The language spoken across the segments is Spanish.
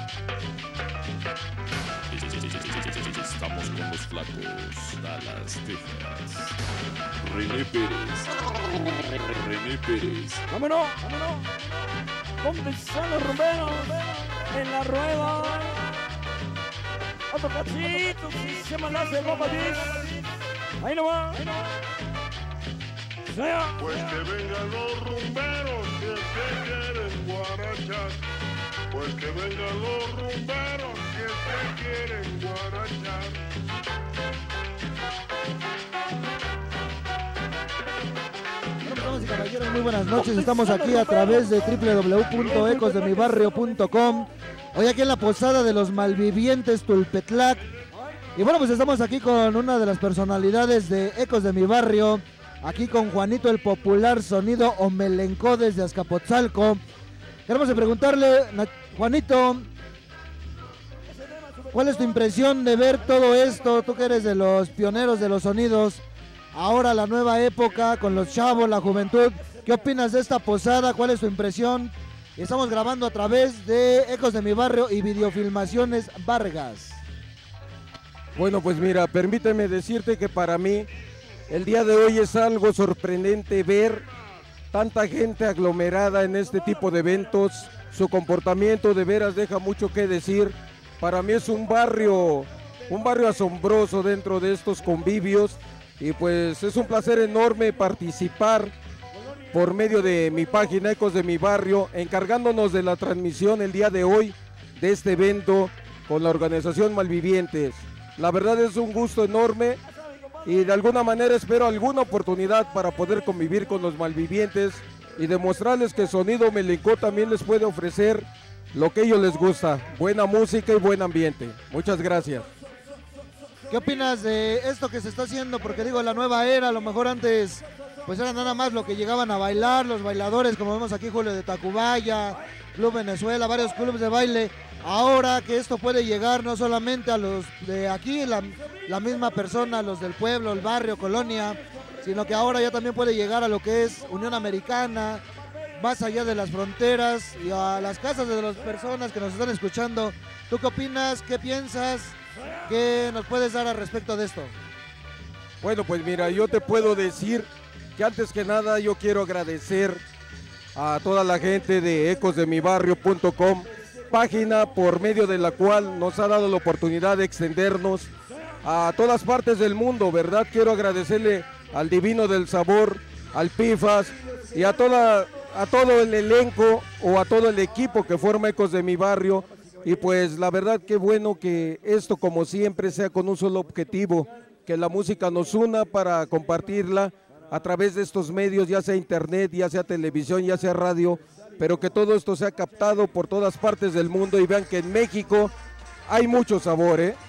Estamos con los flacos Dallas, Texas. René Pérez. René Pérez. ¡Vámonos! ¡Vámonos! ¿Dónde están los rumberos? En la rueda. Otro cachito, se llama la de Bomba Disc. Ahí no va, ahí no va. Sea. Pues que vengan los rumberos que se quieren guarachar. Pues que vengan los rumberos que se quieren guarachar. Bueno, damas y caballeros, muy buenas noches. Estamos aquí a través de www.ecosdemibarrio.com. Hoy aquí en la posada de los malvivientes Tulpetlac. Y bueno, pues estamos aquí con una de las personalidades de Ecos de mi Barrio. Aquí con Juanito el popular sonido Omelencó desde Azcapotzalco. Queremos preguntarle, Juanito, ¿cuál es tu impresión de ver todo esto? Tú que eres de los pioneros de los sonidos, ahora la nueva época con los chavos, la juventud. ¿Qué opinas de esta posada? ¿Cuál es tu impresión? Estamos grabando a través de Ecos de mi Barrio y Videofilmaciones Vargas. Bueno, pues mira, permíteme decirte que para mí el día de hoy es algo sorprendente ver tanta gente aglomerada en este tipo de eventos. Su comportamiento de veras deja mucho que decir. Para mí es un barrio asombroso dentro de estos convivios y pues es un placer enorme participar por medio de mi página Ecos de mi Barrio, encargándonos de la transmisión el día de hoy de este evento con la organización Malvivientes. La verdad es un gusto enorme y de alguna manera espero alguna oportunidad para poder convivir con los malvivientes y demostrarles que Sonido Omelencó también les puede ofrecer lo que a ellos les gusta, buena música y buen ambiente. Muchas gracias. ¿Qué opinas de esto que se está haciendo? Porque digo, la nueva era, a lo mejor antes pues era nada más lo que llegaban a bailar, los bailadores, como vemos aquí Julio de Tacubaya, Club Venezuela, varios clubes de baile. Ahora que esto puede llegar no solamente a los de aquí, la misma persona, los del pueblo, el barrio, colonia, sino que ahora ya también puede llegar a lo que es Unión Americana, más allá de las fronteras y a las casas de las personas que nos están escuchando. ¿Tú qué opinas? ¿Qué piensas? ¿Qué nos puedes dar al respecto de esto? Bueno, pues mira, yo te puedo decir que antes que nada yo quiero agradecer a toda la gente de ecosdemibarrio.com, página por medio de la cual nos ha dado la oportunidad de extendernos a todas partes del mundo, ¿verdad? Quiero agradecerle al Divino del Sabor, al Pifas y a todo el elenco o a todo el equipo que forma Ecos de mi Barrio. Y pues la verdad que bueno que esto como siempre sea con un solo objetivo, que la música nos una para compartirla a través de estos medios, ya sea internet, ya sea televisión, ya sea radio, pero que todo esto sea captado por todas partes del mundo y vean que en México hay mucho sabor, ¿eh?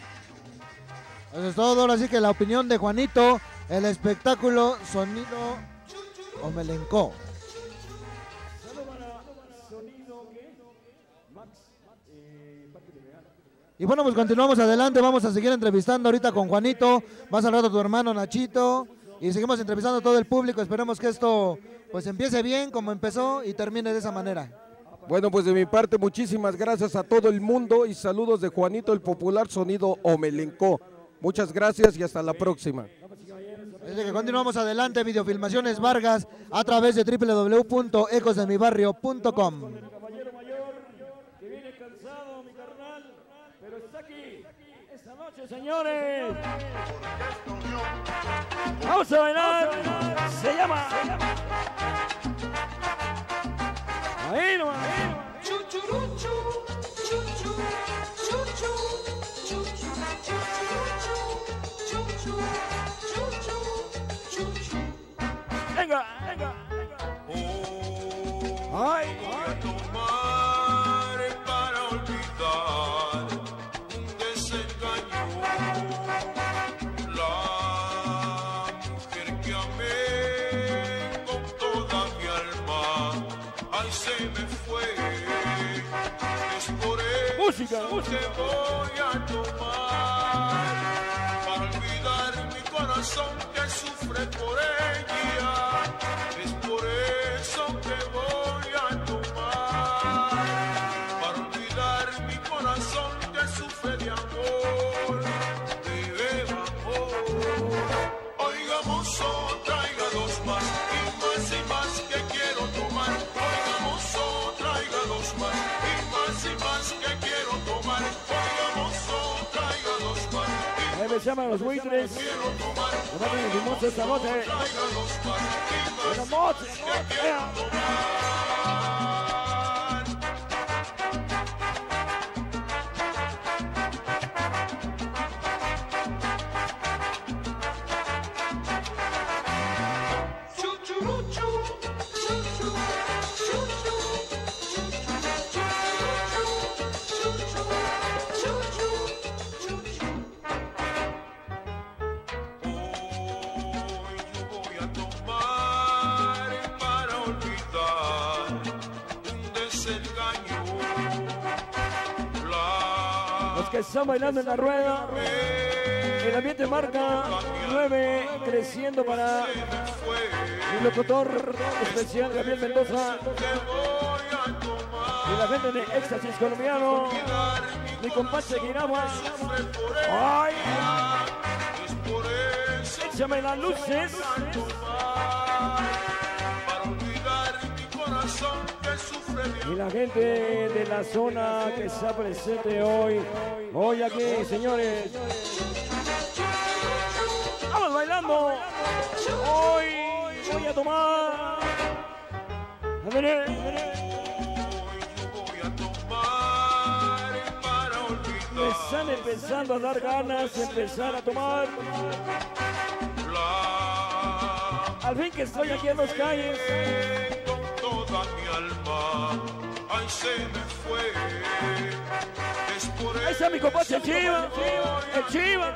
Eso es todo, ahora sí que la opinión de Juanito, el espectáculo Sonido Omelencó. Y bueno, pues continuamos adelante, vamos a seguir entrevistando ahorita con Juanito, más al rato tu hermano Nachito, y seguimos entrevistando a todo el público. Esperemos que esto pues empiece bien como empezó y termine de esa manera. Bueno, pues de mi parte muchísimas gracias a todo el mundo y saludos de Juanito el popular Sonido Omelencó. Muchas gracias y hasta la próxima. Desde que continuamos adelante, Videofilmaciones Vargas a través de www.ecosdemibarrio.com. Señores, vamos a bailar. Se llama. Ahí nomás. Venga, venga, venga. Ay, ay. Música, música. Que voy a tomar para olvidar mi corazón que sufre por ella. Es por eso que voy a tomar para olvidar mi corazón. llaman los buitres. Nos van a tener mucho esta noche. Buenas noches. Que están bailando en la rueda. El ambiente marca 9, creciendo para el locutor especial Gabriel Mendoza y la gente de Éxtasis Colombiano, mi compadre Guirama. ¡Ay! Échame las luces. Y la gente de la zona que está presente hoy aquí, señores. Vamos bailando. Hoy voy a tomar. Me están empezando a dar ganas de empezar a tomar. Al fin que estoy aquí en las calles. Mi alma, ay, se me fue. Es por ahí está mi compadre, el Chiva. El Chiva.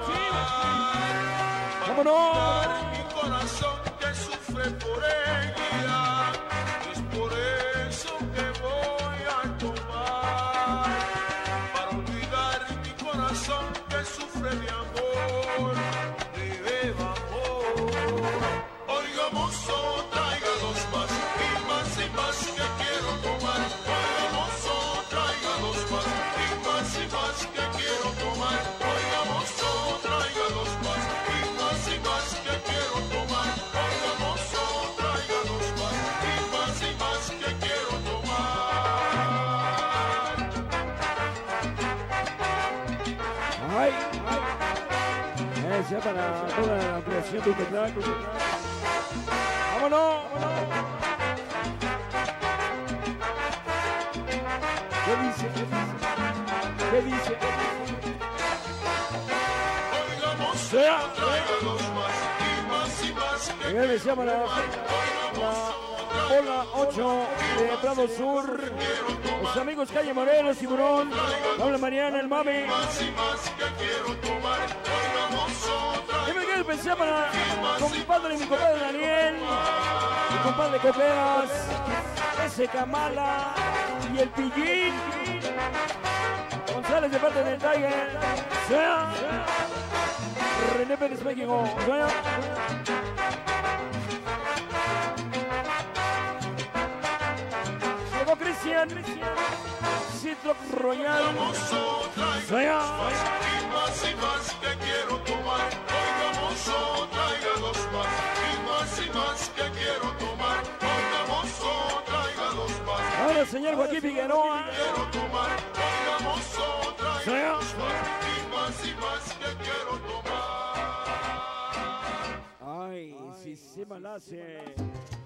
¡Vámonos! Mi corazón que sufre por ella. Es por eso que voy a tomar. Para olvidar mi corazón que sufre de amor. De bebamos. Oigamos otra, tráiganos más. Más que quiero tomar, oigamos otra, tráiganos más, y más que quiero tomar, oigamos otra, tráiganos más, y más que quiero tomar, oigamos otra, tráiganos más, y más que quiero tomar. Ay, esa para toda la creación de Ucatán. ¡Vámonos! ¿Qué dice? ¿Qué dice? Sea. Miguel se llama la Ola 8 de Prado Sur. Los amigos Calle Morelos, Tiburón, Pablo Mariana, el Mami. Y Miguel pensé para compadre, mi compadre Daniel, mi compadre Copeas, ese Kamala y el Pillín. González de parte del Tiger. Sea. René Pérez México. Sea. Llegó Cristian. Citroc Royal. Sea. Y más que quiero tomar. Oigamos otra, tráiganos más. Y más que quiero tomar. Oigamos otra, tráiganos más. Ahora el señor Joaquín Figueroa. Quiero tomar. Oigamos otra, Sea. y más que quiero tomar. Ay, si se malace.